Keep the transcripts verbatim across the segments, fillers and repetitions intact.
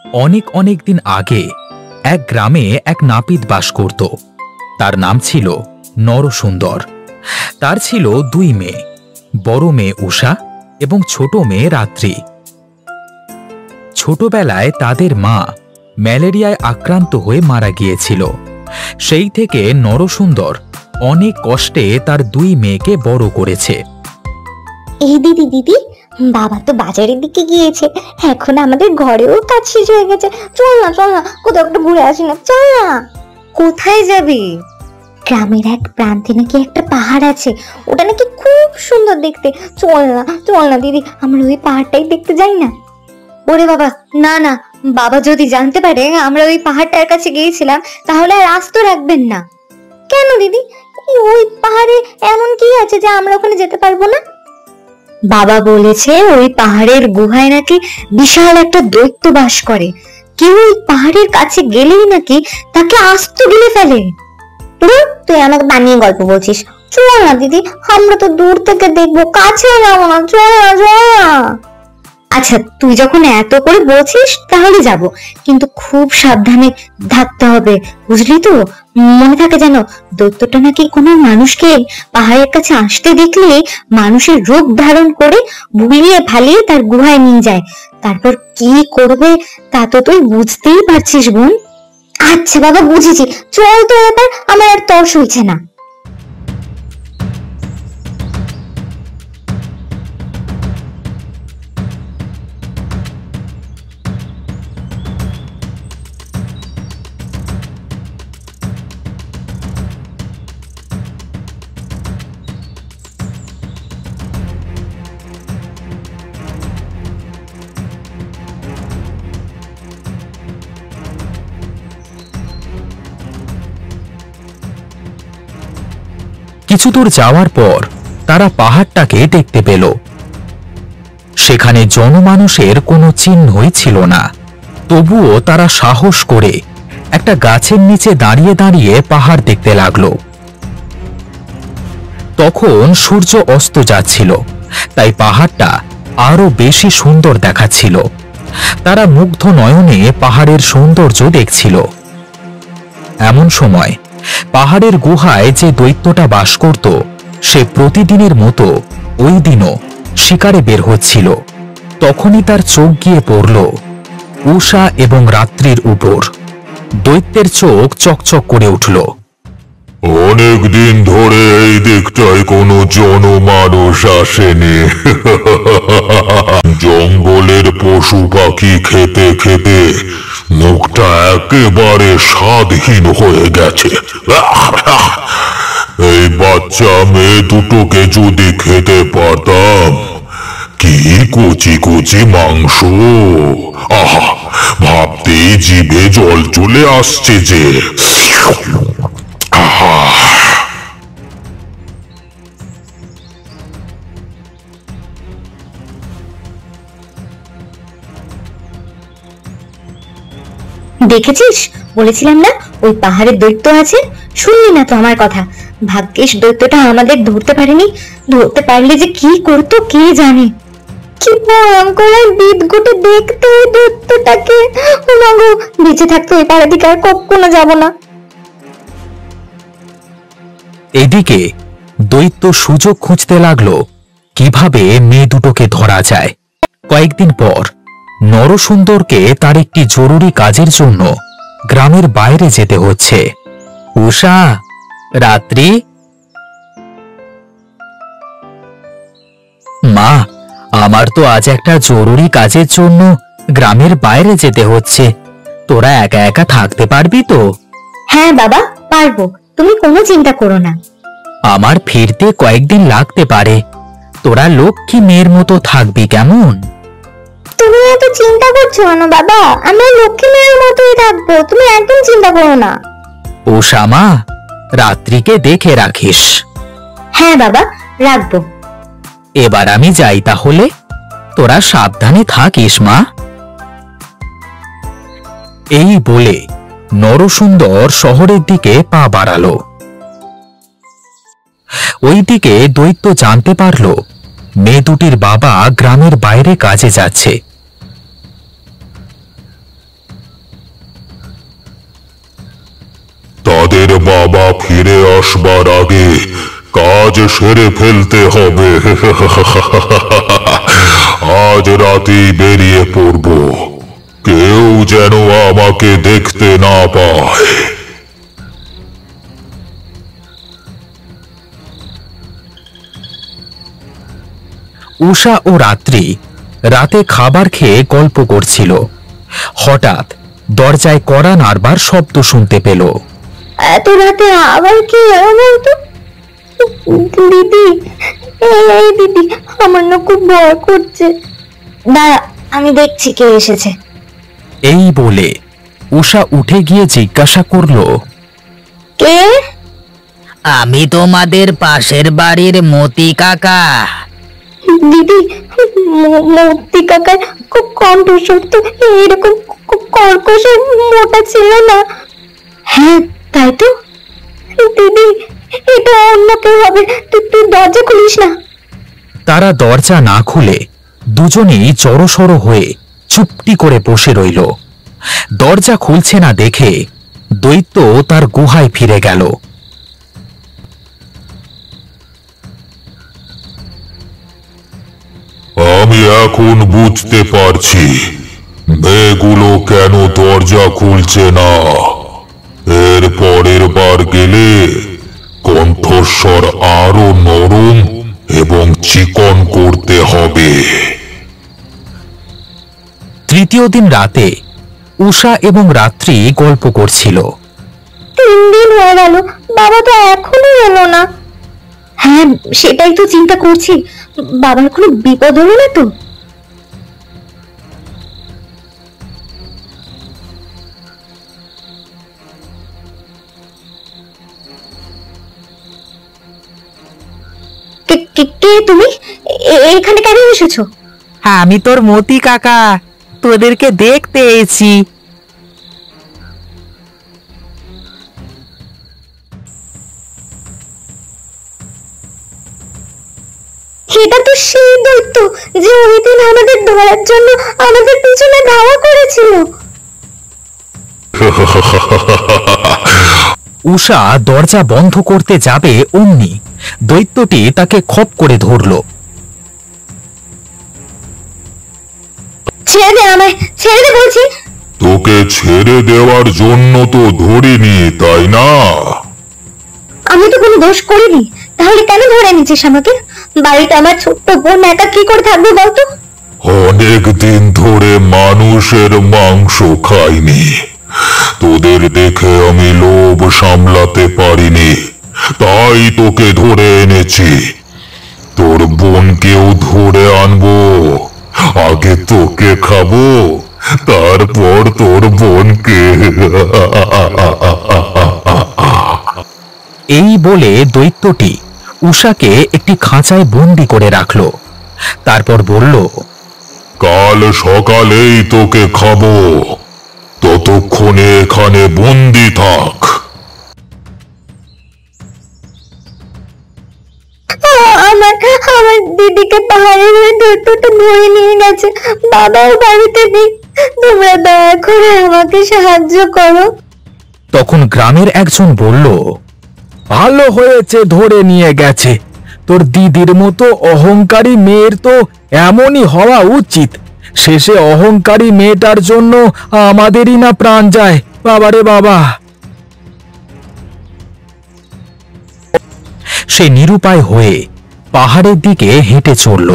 অনেক অনেক দিন আগে এক গ্রামে এক নাপিত বাস করত। তার নাম ছিল নরসুন্দর। তার ছিল দুই মেয়ে, বড় মেয়ে উষা এবং ছোট মেয়ে রাত্রি। ছোটবেলায় তাদের মা ম্যালেরিয়ায় আক্রান্ত হয়ে মারা গিয়েছিল। সেই থেকে নরসুন্দর অনেক কষ্টে তার দুই মেয়েকে বড় করেছে। এই দিদি দিদি বাবা তো বাজারের দিকে গিয়েছে, এখন আমাদের ঘরেও কাজ শেষ হয়ে গেছে। চল না চল না কোথাও একটু ঘুরে আসি না, চল না। কোথায় যাবি? গ্রামের এক প্রান্তে নাকি একটা পাহাড় আছে, ওটা নাকি খুব সুন্দর দেখতে। চল না চল না দিদি, আমরা ওই পাহাড়টাই দেখতে যাই না। ওরে বাবা, না না, বাবা যদি জানতে পারে আমরা ওই পাহাড়টার কাছে গিয়েছিলাম তাহলে আর আস্ত রাখবেন না। কেন দিদি, ওই পাহাড়ে এমন কি আছে যে আমরা ওখানে যেতে পারবো না? বাবা বলেছে ওই পাহাড়ের গুহায় নাকি বিশাল একটা দৈত্য বাস করে। কেউ ওই পাহাড়ের কাছে গেলেই নাকি তাকে আস্ত গিলে ফেলে। তুই আমাকে বানিয়ে গল্প বলছিস। চল না দিদি, আমরা তো দূর থেকে দেখবো, কাছে যাবো না। চল না চল না। আচ্ছা তুই যখন এত করে বলছিস তাহলে যাব, কিন্তু খুব সাবধানে থাকতে হবে, বুঝলি তো? মনে থাকে যেন দৈত্যটা নাকি কোনো মানুষকে পাহাড়ের কাছে আসতে দেখলে মানুষের রূপ ধারণ করে ভুলিয়ে ভালিয়ে তার গুহায় নিয়ে যায়। তারপর কি করবে তা তো তুই বুঝতেই পারছিস বোন। আচ্ছা বাবা বুঝেছি, চল তো এবার, আমার আর তর সইছে না। কিছু দূর যাওয়ার পর তারা পাহাড়টাকে দেখতে পেল। সেখানে জনমানুষের কোনো চিহ্নই ছিল না। তবুও তারা সাহস করে একটা গাছের নিচে দাঁড়িয়ে দাঁড়িয়ে পাহাড় দেখতে লাগলো। তখন সূর্য অস্ত যাচ্ছিল, তাই পাহাড়টা আরো বেশি সুন্দর দেখাচ্ছিল। তারা মুগ্ধ নয়নে পাহাড়ের সৌন্দর্য দেখছিল। এমন সময় পাহাড়ের গুহায় যে দৈত্যটা বাস করত সে প্রতিদিনের মতো ওই দিনও শিকারে বের হচ্ছিল। তখনই তার চোখ গিয়ে পড়ল উষা এবং রাত্রির উপর। দৈত্যের চোখ চকচক করে উঠল। অনেক দিন ধরে এই দিকটায় কোনো জনমানুষ আসেনি। জঙ্গলের পশু পাখি খেতে খেতে মুখটা একেবারে স্বাদহীন হয়ে গেছে। এই বাচ্চা মেয়ে দুটোকে যদি খেতে পারতাম, কি কচি কচি মাংস! আহা, ভাবতেই জিভে জল চলে আসছে যে। আহা, দেখেছিস, বলেছিলাম না ওই পাহাড়ের দৈত্য আছে। শুনলি না তো আমার কথা? ভাগ্যিস দৈত্যটা আমাদের ধরতে পারেনি, ধরতে পারলে যে কি করতো কে জানে। কি ভয়ঙ্কর বিদঘুটে দেখতে দৈত্যটাকে। ওমাগো, বেঁচে থাকতে ওই পাহাড়ের দিকে আর কখনো যাব না। এদিকে দৈত্য সুযোগ খুঁজতে লাগলো কিভাবে মেয়ে দুটোকে ধরা যায়। কয়েকদিন পর নরসুন্দরকে তার একটি জরুরি কাজের জন্য গ্রামের বাইরে যেতে হচ্ছে। উষা, রাত্রি, মা, আমার তো আজ একটা জরুরি কাজের জন্য গ্রামের বাইরে যেতে হচ্ছে। তোরা একা একা থাকতে পারবি তো? হ্যাঁ বাবা, পারবো, তুমি কোনো চিন্তা করো না। আমার ফিরতে কয়েকদিন লাগতে পারে। তোরা লক্ষ্মী মেয়ের মতো থাকবি কেমন? তুমি এত চিন্তা করছো কেন বাবা? আমরা লক্ষ্মী মেয়ের মতোই থাকবো, তুমি একদম চিন্তা করো না। উষা মা, রাত্রিকে দেখে রাখিস। হ্যাঁ বাবা, রাখবো। এবার আমি যাই তাহলে, তোরা সাবধানে থাকিস মা। এই বলে নরসুন্দর শহরের দিকে পা বাড়ালো। ওইদিকে দৈত্য জানতে পারল মেয়ে দুটির বাবা গ্রামের বাইরে কাজে যাচ্ছে। তাদের বাবা ফিরে আসবার আগে কাজ সেরে ফেলতে হবে। আজ রাতেই বেরিয়ে পড়ব, কেউ যেন আমাকে দেখতে না পায়। উষা ও রাত্রি রাতে খাবার খেয়ে গল্প করছিল। হঠাৎ দরজায় কড়া নাড়বার শব্দ শুনতে পেল। এত রাতে আবার কি এলো বলতো? দিদি, এই দিদি, আমার না খুব ভয় করছে। দাঁড়া, আমি দেখছি কে এসেছে। এই বলে উষা উঠে গিয়ে জিজ্ঞাসা করল, কে? আমি তোমাদের পাশের বাড়ির মতি কাকা। দিদি, মূর্তি কাকার কণ্ঠস্বর তো এরকম কর্কশ মোটা ছিল না। হ্যাঁ তাই তো। দিদি, এটা অন্য কেউ হবে, তুই তুই দরজা খুলিস না। তারা দরজা না খুলে দুজনেই জড়সড় হয়ে চুপটি করে বসে রইল। দরজা খুলছে না দেখে দৈত্য তার গুহায় ফিরে গেল। আমি এখন বুঝতে পারছি মেয়েগুলো কেন দরজা খুলছে না। এর পরের বার গেলে কণ্ঠস্বর আরো নরম এবং চিকন করতে হবে। তৃতীয় দিন রাতে উষা এবং রাত্রি গল্প করছিল। তিন দিন হয়ে গেল, বাবা তো এখনো এলো না। হ্যাঁ, সেটাই তো চিন্তা করছি, বাবার কোনো বিপদ হলো না তো? কে- কে- কে তুমি? এ- এখানে কেন এসেছো? আমি তোর মতি কাকা, তোদেরকে দেখতে এসেছি। এটা তো সেই দৈত্য যে ওই দিন আমাদের ধরার জন্য আমাদের পিছনে ধাওয়া করেছিল। উষা দরজা বন্ধ করতে যাবে অমনি দৈত্যটি তাকে খপ করে ধরল। ছেড়ে দে আমায়, ছেড়ে দে বলছি। তোকে ছেড়ে দেওয়ার জন্য তো ধরিনি, তাই না? আমি তো কোনো দোষ করিনি, তাহলে কেন ধরে নিচ্ছিস আমাকে? বাড়িতে আমার ছোট্ট বোন একা কি করে থাকবে বলতো? অনেক দিন ধরে মানুষের মাংস খাইনি, তোদের দেখে আমি লোভ সামলাতে পারিনি, তাই তোকে ধরে এনেছি। তোর বোনকেও ধরে আনবো, আগে তোকে খাবো, তারপর তোর বোনকে। এই বলে দৈত্যটি উষাকে একটি খাঁচায় বন্দি করে রাখল। তারপর বলল, কাল সকালেই তোকে খাবো, ততক্ষণে এখানে বন্দি থাক। আমার আমার দিদিকে পাহাড়ের ওই দৈত্যটা ধরে নিয়ে গেছে, বাবাও বাড়িতে নেই, তোমরা দয়া করে আমাকে সাহায্য করো। তখন গ্রামের একজন বলল, ভালো হয়েছে ধরে নিয়ে গেছে। তোর দিদির মতো অহংকারী মেয়ের তো এমনই হওয়া উচিত। শেষে অহংকারী মেয়েটার জন্য আমাদেরই না প্রাণ যায়। বাবারে বাবা। সে নিরুপায় হয়ে পাহাড়ের দিকে হেঁটে চলল।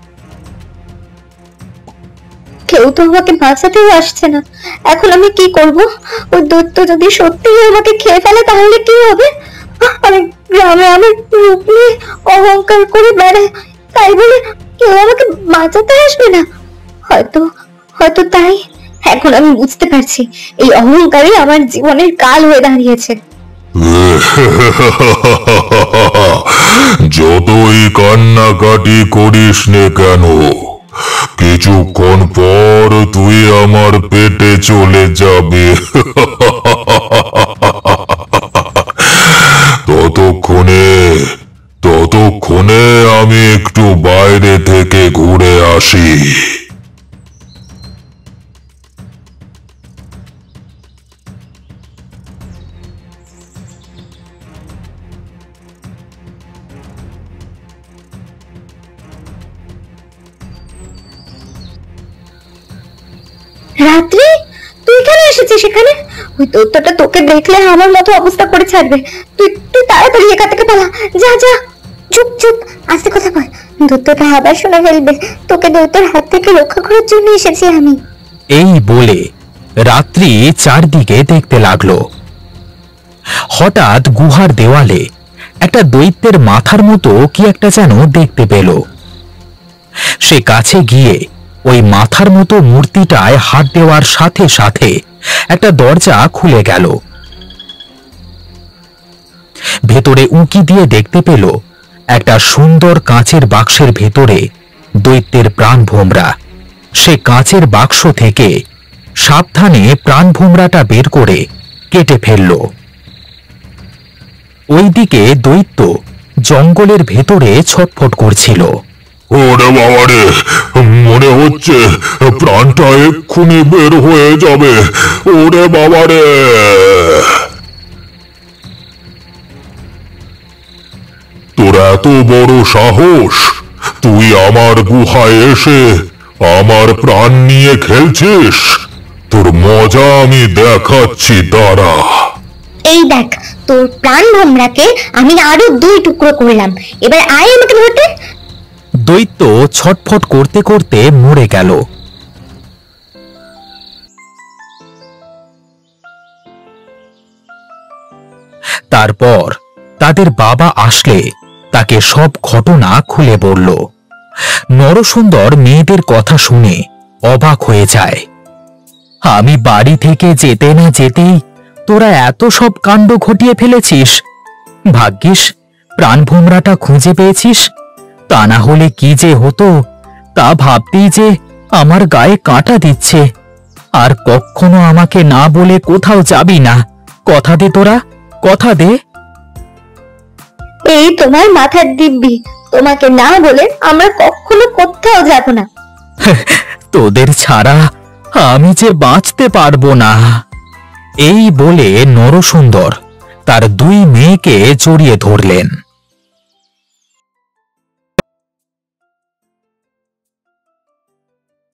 কেউ তো আমাকে বাঁচাতেও আসছে না, এখন আমি কি করব? ওই দৈত্য যদি সত্যি আমাকে খেয়ে ফেলে তাহলে কি হবে? আমি গ্রামে আমার রূপ নিয়ে অহংকার করে বেড়াই, তাই বলে কেউ আমাকে বাঁচাতে আসবে না? হয়তো হয়তো তাই এখন আমি বুঝতে পারছি এই অহংকারই আমার জীবনের কাল হয়ে দাঁড়িয়েছে। যতই কান্নাকাটি করিস নে কেন, কিছুক্ষণ পর তুই আমার পেটে চলে যাবে। ততক্ষণে ততক্ষণে আমি একটু বাইরে থেকে ঘুরে আসি। রাত্রি, তুই কেন এসেছিস সেখানে? ওই দৈত্যটা তোকে দেখলে আমার মতো অবস্থা করে ছাড়বে। তুই তুই তাড়াতাড়ি এখান থেকে পালা, যা যা। চুপ চুপ, আস্তে কথা বল, দৈত্যটা আবার শুনে ফেলবে। তোকে দৈত্যের হাত থেকে রক্ষা করার জন্য এসেছি আমি। এই বলে রাত্রি চারদিকে দেখতে লাগলো। হঠাৎ গুহার দেওয়ালে একটা দৈত্যের মাথার মতো কি একটা যেন দেখতে পেল। সে কাছে গিয়ে ওই মাথার মতো মূর্তিটায় হাত দেওয়ার সাথে সাথে একটা দরজা খুলে গেল। ভেতরে উঁকি দিয়ে দেখতে পেল একটা সুন্দর কাঁচের বাক্সের ভেতরে দৈত্যের প্রাণভোমরা। সে কাঁচের বাক্স থেকে সাবধানে প্রাণভোমরাটা বের করে কেটে ফেলল। ওইদিকে দৈত্য জঙ্গলের ভেতরে ছটফট করছিল। ওরে বাবারে, মনে হচ্ছে প্রাণটা এক্ষুনি বের হয়ে যাবে। ওরে বাবারে, তোর এত বড় সাহস! তুই আমার গুহায় এসে আমার প্রাণ নিয়ে খেলছিস? তোর মজা আমি দেখাচ্ছি, দাঁড়া। এই দেখ, তোর প্রাণ ভোমরাকে আমি আরো দুই টুকরো করলাম। এবার আয় আমাকে ধরতে। দৈত্য ছটফট করতে করতে মরে গেল। তারপর তাদের বাবা আসলে তাকে সব ঘটনা খুলে বলল। নরসুন্দর মেয়েদের কথা শুনে অবাক হয়ে যায়। আমি বাড়ি থেকে যেতে না যেতেই তোরা এত সব কাণ্ড ঘটিয়ে ফেলেছিস। ভাগ্যিস প্রাণভোমরাটা খুঁজে পেয়েছিস, তা না হলে কি যে হতো তা ভাবতেই যে আমার গায়ে কাঁটা দিচ্ছে। আর কখনো আমাকে না বলে কোথাও যাবি না, কথা দে তোরা, কথা দে। এই তোমার মাথার দিব্যি, তোমাকে না বলে আমরা কখনো কোথাও যাব না। তোদের ছাড়া আমি যে বাঁচতে পারবো না। এই বলে নরসুন্দর তার দুই মেয়েকে জড়িয়ে ধরলেন।